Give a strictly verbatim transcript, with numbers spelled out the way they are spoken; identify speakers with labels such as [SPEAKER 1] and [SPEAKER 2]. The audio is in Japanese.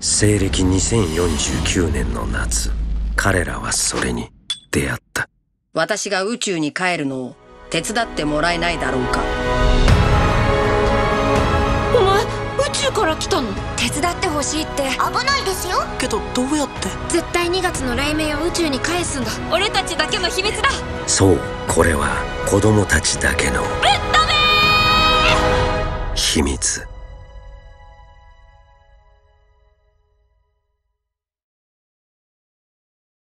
[SPEAKER 1] 西暦にせんよんじゅうきゅうねんの夏、彼らはそれに出会った。
[SPEAKER 2] 私が宇宙に帰るのを手伝ってもらえないだろうか。
[SPEAKER 3] お前宇宙から来たの？
[SPEAKER 4] 手伝ってほしいって。
[SPEAKER 5] 危ないですよ。
[SPEAKER 3] けどどうやって？
[SPEAKER 4] 絶対にがつの雷鳴を宇宙に返すんだ。
[SPEAKER 3] 俺たちだけの秘密だ。
[SPEAKER 1] そう、これは子供たちだけの
[SPEAKER 3] ぶっ飛べー！
[SPEAKER 1] 秘密。